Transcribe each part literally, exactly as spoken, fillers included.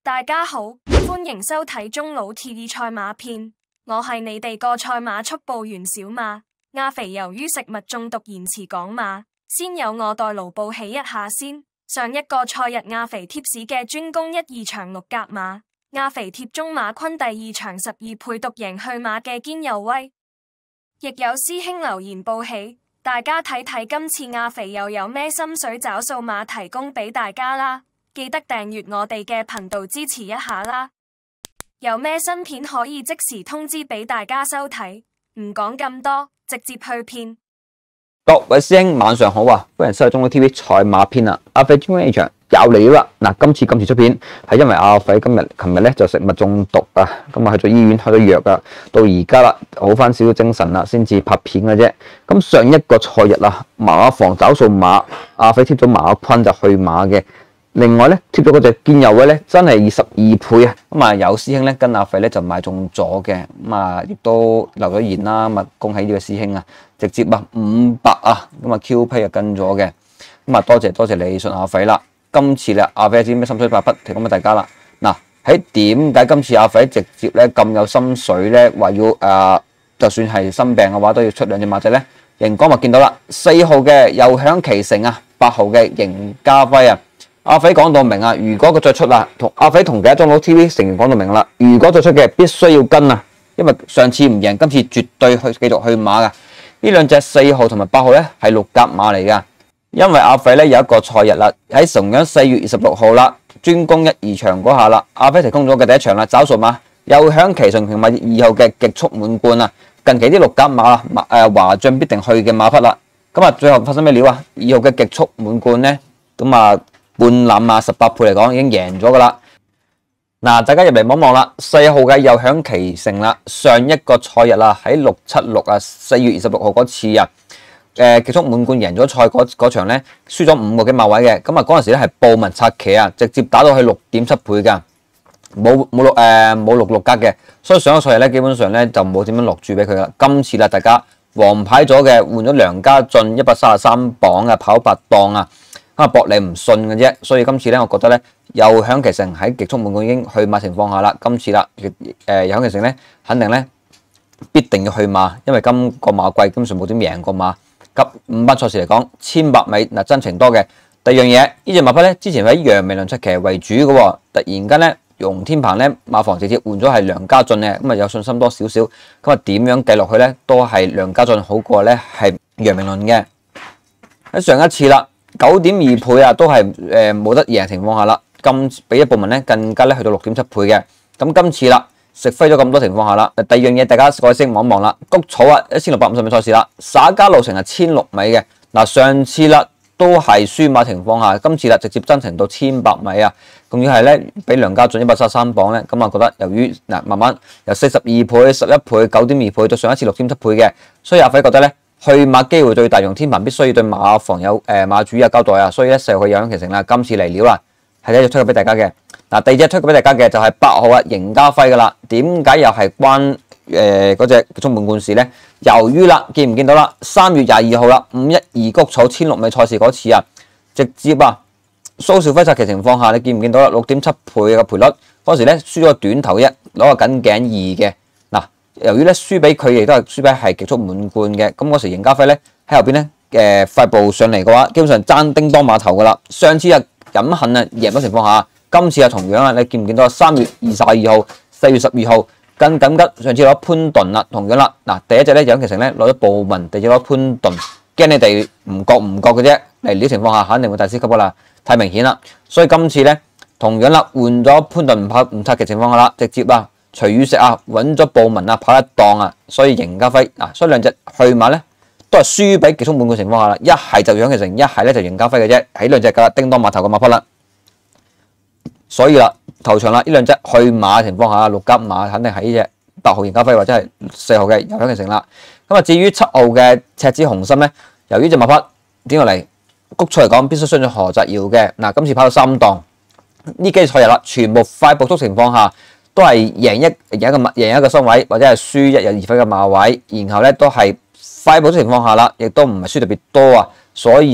大家好，歡迎收睇中老鐵意賽馬片，我係你哋個賽馬速報員小馬。阿肥由於食物中毒延遲講馬，先有我代勞報喜一下先。上一個賽日阿肥貼士嘅專攻一二場六甲馬，阿肥貼中馬昆第二場十二倍獨贏去馬嘅堅有威，亦有師兄留言報喜，大家睇睇今次阿肥又有咩心水找數碼提供俾大家啦。記得訂閱我哋嘅頻道支持一下啦！有咩新片可以即時通知俾大家收睇。唔講咁多，直接去片。 各位師兄晚上好啊！歡迎收睇中老 T V 賽馬篇啊！阿肥專攻呢場又嚟啦！嗱，今次今次出片係因為阿肥今日、琴日咧就食物中毒啊，咁啊去咗醫院開咗藥啊，到而家啦好翻少少精神啦，先至拍片嘅啫。咁上一個賽日啊，馬房找數馬，阿肥貼咗馬昆就去馬嘅。另外咧，貼咗嗰隻堅有威咧，真係二十二倍啊！咁啊，有師兄咧跟阿肥咧就買中咗嘅，咁啊亦都留咗言啦，咁啊恭喜呢個師兄啊，直接啊五百啊，咁啊 Q P 啊跟咗嘅，咁啊多謝多謝你信阿肥啦。今次咧阿肥有啲咩心水八筆提供俾大家啦。嗱，喺點解今次阿肥直接咧咁有心水咧，話要誒、呃，就算係生病嘅話都要出兩隻馬仔咧？熒光幕見到啦，四號嘅又響其成啊，八號嘅邢家輝啊。阿肥講到明啊，如果佢再出啦，同阿肥同其他中老 T V 成員講到明啦，如果再出嘅必須要跟啊，因為上次唔贏，今次絕對去繼續去馬噶。呢兩隻四號同埋八號咧係六甲馬嚟噶，因為阿肥咧有一個賽日啦，喺同樣四月二十六號啦，專攻一二場嗰下啦，阿肥提供咗嘅第一場啦，找數馬又響其順平馬二號嘅極速滿貫啊，近期啲六甲馬啊，誒華進必定去嘅馬匹啦，咁啊最後發生咩料啊？二號嘅極速滿貫咧，咁啊。半攬啊，十八倍嚟講已經贏咗噶啦。嗱，大家入嚟望望啦，四號嘅又響其成啦。上一個賽日啦，喺六七六啊，四月二十六號嗰次啊，誒極速滿貫贏咗賽嗰嗰場咧，輸咗五個幾馬位嘅。咁啊嗰陣時咧係報文拆騎啊，直接打到去六點七倍噶，冇冇六誒冇六六格嘅。所以上一個賽日咧，基本上咧就冇點樣落注俾佢啦。今次啦，大家黃牌咗嘅換咗梁家俊一百三十三磅啊，跑八檔啊。咁啊博你唔信嘅啫，所以今次咧，我覺得咧又響其成喺極速滿貫已經去馬情況下啦，今次啦，誒又響其成咧，肯定咧必定要去馬，因為今個馬季基本上冇點贏過馬。急五班賽事嚟講，千百米嗱真情多嘅。第二樣嘢，呢隻馬匹咧之前喺楊明倫出騎為主嘅喎，突然間咧容天鵬咧馬房直接換咗係梁家俊嘅，咁啊有信心多少少，咁啊點樣計落去咧都係梁家俊好過咧係楊明倫嘅。喺上一次啦。九點二倍啊，都係誒冇得贏情況下啦。咁俾一部分咧，更加咧去到六點七倍嘅。咁今次啦，食揮咗咁多情況下啦。第二樣嘢，大家各位先望一望啦。谷草啊，一千六百五十米賽事啦，灑家路程係千六米嘅。嗱，上次啦都係輸馬情況下，今次啦直接增程到千百米啊。仲要係咧俾梁家俊一百三十三磅咧，咁啊覺得由於嗱慢慢由四十二倍、十一倍、九點二倍到上一次六點七倍嘅，所以阿肥覺得咧。去馬機會最大，容天鵬必須要對馬房有誒、呃、馬主有交代啊，所以咧四號有響其成啦，今次嚟料啦，係一隻推介俾大家嘅。嗱，第二隻推介俾大家嘅就係八號啊，邢家輝噶啦。點解又係關誒嗰隻極速滿貫事咧？由於啦，見唔見到啦？三月廿二號啦，五一二谷草千六米賽事嗰次啊，直接啊蘇兆輝策騎情況下，你見唔見到啦？六點七倍嘅賠率，嗰時咧輸咗個短頭一，攞個緊頸二嘅。由於咧輸俾佢亦都係輸俾係極速滿貫嘅，咁嗰時邢家輝咧喺後邊咧誒快步上嚟嘅話，基本上爭叮當碼頭噶啦。上次啊飲恨啊贏咗情況下，今次啊同樣啊，你見唔見到三月二十二號、四月十二號更緊急，上次攞潘頓啦，同樣啦。嗱，第一隻咧有其成咧攞咗布文，第二隻攞潘頓，驚你哋唔覺唔覺嘅啫。嚟呢情況下肯定會大師級噶啦，太明顯啦。所以今次咧同樣啦，換咗潘頓唔拍唔拆嘅情況下啦，直接啊。隨雨食啊，揾咗布文啊，跑一檔啊，所以邢家輝嗱，所以兩隻去馬咧都係輸俾極速滿貫情況下啦，一係就響其成，一係咧就邢家輝嘅啫，喺兩隻噶叮當碼頭嘅馬匹啦，所以啦頭場啦呢兩隻去馬情況下，六甲馬肯定係呢隻八號邢家輝或者係四號嘅又響其成啦。咁啊至於七號嘅赤子紅心咧，由於隻馬匹點落嚟谷出嚟講，必須相信何澤堯嘅嗱，今次跑到三檔呢幾賽日啦，全部快步速情況下。都係贏一贏一個馬贏一個身位，或者係輸一有二分嘅馬位，然後咧都係快步情況下啦，亦都唔係輸特別多啊，所以啊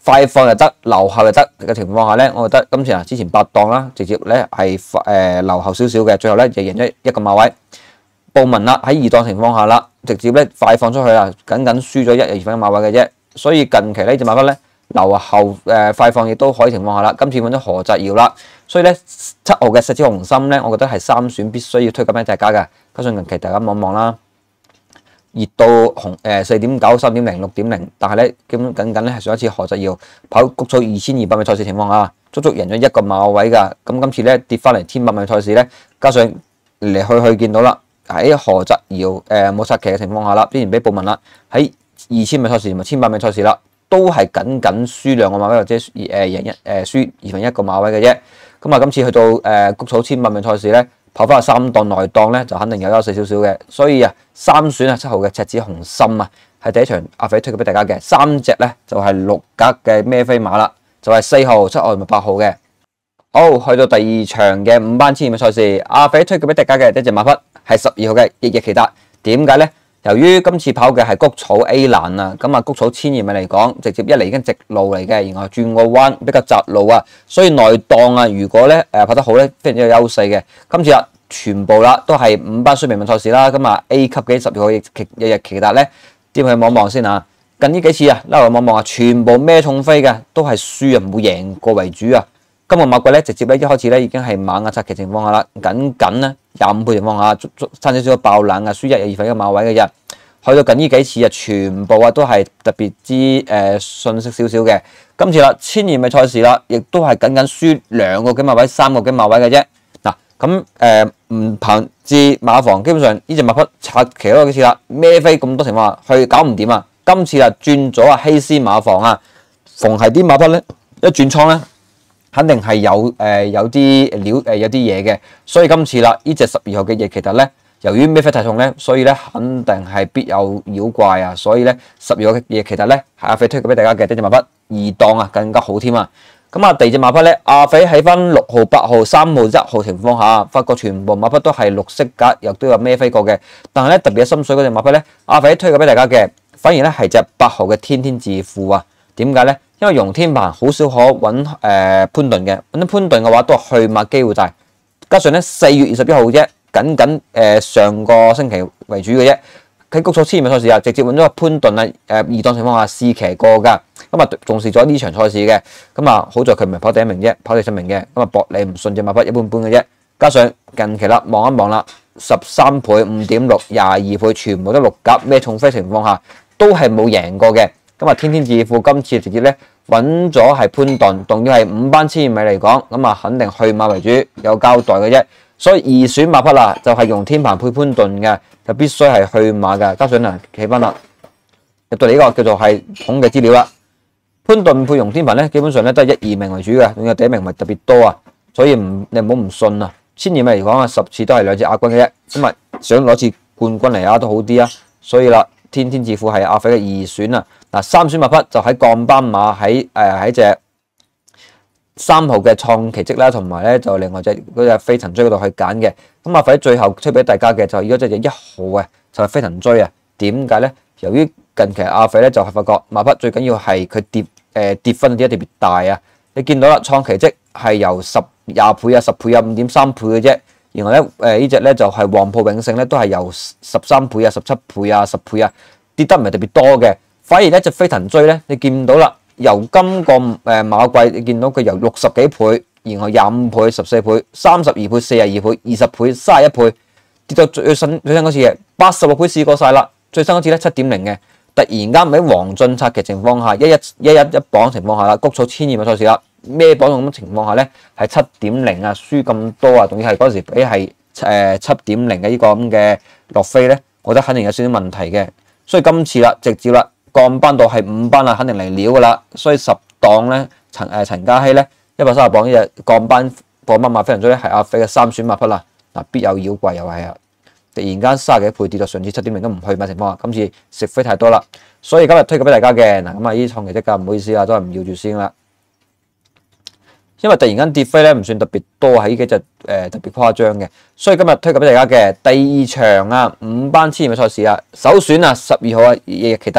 快放又得，留後又得嘅情況下咧，我覺得今次啊之前八檔啦，直接咧係誒留後少少嘅，最後咧就贏咗一個馬位。布文啦喺二檔情況下啦，直接咧快放出去啦，僅僅輸咗一二分嘅馬位嘅啫。所以近期呢隻馬匹咧留後誒、呃、快放亦都可以情況下啦，今次揾咗何澤堯啦，所以咧七號嘅石子紅心咧，我覺得係三選必須要推介俾大家嘅。加上近期大家望望啦。熱到紅誒四點九、三點零、六點零，但係咧基本僅僅咧係上一次何澤堯跑谷草二千二百米賽事情況下，足足贏咗一個馬位㗎。咁今次咧跌翻嚟千百米賽事咧，加上嚟去去見到啦，喺何澤堯誒冇殺騎嘅情況下啦，之前俾報文啦，喺二千米賽事同埋千百米賽事啦，都係僅僅輸兩個馬位或者誒贏一誒輸二分一個馬位嘅啫。咁啊，今次去到誒谷草千百米賽事咧。跑翻去三檔內檔咧，就肯定有優勢少少嘅，所以啊，三選啊七號嘅赤子紅心啊，係第一場阿肥推介俾大家嘅。三隻咧就係、是、六格嘅孭飛馬啦，就係、是、四號、七號同埋八號嘅。好，去到第二場嘅五班千二米賽事，阿肥推介俾大家嘅一隻馬匹係十二號嘅日日奇達。點解咧？由於今次跑嘅係谷草 A 欄啊，咁啊谷草千二米嚟講，直接一嚟已經直路嚟嘅，然後轉個彎比較窄路啊，所以內檔啊，如果咧誒跑得好咧，非常之有優勢嘅。今次啊，全部啦都係五班水平賽事啦，咁啊 A 級嘅十二號日日日奇達咧，點去望望先啊？近呢幾次啊，拉嚟望望啊，全部孭重飛嘅，都係輸啊，冇贏過為主啊。今個馬季咧，直接咧一開始咧已經係猛壓策騎情況下啦，僅僅咧廿五倍情況下，差少少爆冷啊，輸一二分一個馬位嘅啫。去到近呢幾次啊，全部啊都係特別之誒遜色少少嘅。今次啦，千二米賽事啦，亦都係僅僅輸兩個幾馬位、三個幾馬位嘅啫。嗱，咁誒唔憑至馬房，基本上呢隻馬匹策騎咗幾次啦，孭飛咁多情況下，佢搞唔掂啊。今次啊轉咗啊希斯馬房啊，逢係啲馬匹咧一轉倉咧。肯定係有誒、呃、有啲料誒有啲嘢嘅，所以今次啦，呢隻十二號嘅夜奇特咧，由於孭飛太重咧，所以咧肯定係必有妖怪啊，所以咧十二號嘅夜奇特咧係阿肥推介俾大家嘅呢隻馬匹二檔啊更加好添啊！咁啊第二隻馬匹咧，阿肥喺翻六號、八號、三號、一號情況下，發覺全部馬匹都係綠色格，又都有孭飛過嘅，但係咧特別有心水嗰隻馬匹咧，阿肥推介俾大家嘅，反而咧係隻八號嘅天天致富啊！點解咧？因為容天鵬好少可揾誒、呃、潘頓嘅，揾潘頓嘅話都係去馬機會大，加上咧四月二十一號啫，僅僅誒、呃、上個星期為主嘅啫。喺谷草千二米賽事啊，直接揾咗個潘頓啊誒二檔情況下試騎過㗎，咁啊重視咗呢場賽事嘅，咁啊好在佢唔係跑第一名啫，跑第七名嘅，咁啊博你唔信隻馬匹一般般嘅啫。加上近期啦望一望啦，十三倍、五點六、廿二倍，全部都六甲咩重飛情況下都係冇贏過嘅。咁啊，天天致富今次直接咧揾咗係潘頓，仲要係五班千二米嚟講，咁啊肯定去馬為主，有交代嘅啫。所以二選馬匹啦，就係用天鵬配潘頓嘅，就必須係去馬嘅。加上啊，企翻啦，入到嚟呢個叫做係統計資料啦。潘頓配容天鵬咧，基本上咧都係一二名為主嘅，仲有第一名咪特別多啊。所以唔你唔好唔信啊。千二米嚟講啊，十次都係兩隻亞軍嘅啫，咁啊想攞次冠軍嚟啊都好啲啊。所以啦，天天致富係阿肥嘅二選啊。嗱，三選馬匹就喺降班馬喺誒喺隻三號嘅創奇蹟啦，同埋咧就另外隻嗰隻飛騰追嗰度去揀嘅。咁阿肥最後推俾大家嘅就係而家隻一號啊，就係飛騰追啊。點解咧？由於近期阿肥咧就係發覺馬匹最緊要係佢跌誒、呃、跌分跌得特別大啊。你見到啦，創奇蹟係由十廿倍啊、十倍啊、五點三倍嘅啫。然後咧誒呢隻咧就係黃埔永勝咧都係由十三倍啊、十七倍啊、十倍啊跌得唔係特別多嘅。反而咧隻飛騰追咧，你見到啦，由今個誒馬季你見到佢由六十幾倍，然後廿五倍、十四倍、三十二倍、四十二倍、二十倍、三十一倍，跌到最新最新嗰次嘅八十六倍試過晒啦，最新嗰次咧七點零嘅，突然間喺黃進策嘅情況下，一一一一一磅情況下啦，谷草千二米賽事啦，咩磅咁嘅情況下咧係七點零啊，輸咁多啊，仲要係嗰時比係誒七點零嘅呢個咁嘅落飛咧，我覺得肯定有少少問題嘅，所以今次啦，直接啦。降班到係五班啦，肯定嚟料噶啦，所以十檔咧，陳誒陳嘉熙咧一百三十磅呢隻降班降班馬飛人追咧係阿肥嘅三選馬匹啦，嗱必有妖怪又係啊！突然間三十幾倍跌到上次七點零都唔去買情況下，今次食飛太多啦，所以今日推介俾大家嘅嗱咁啊，呢啲創奇蹟㗎，唔好意思啊，都係唔要住先啦，因為突然間跌飛咧唔算特別多喺呢幾隻誒、呃、特別誇張嘅，所以今日推介俾大家嘅第二場啊五班千二米賽事啊，首選啊十二號啊日日奇達。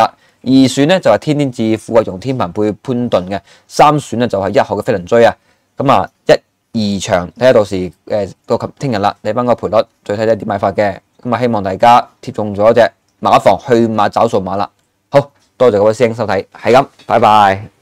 二選咧就係天天智富啊，用天鵬配潘頓嘅。三選咧就係一號嘅飛輪追啊。咁啊，一二場睇下到時誒到及聽日啦，睇翻個賠率，再睇睇點買法嘅。咁啊，希望大家貼中咗隻馬房去馬找數碼啦。好多謝各位師兄收睇，係咁，拜拜。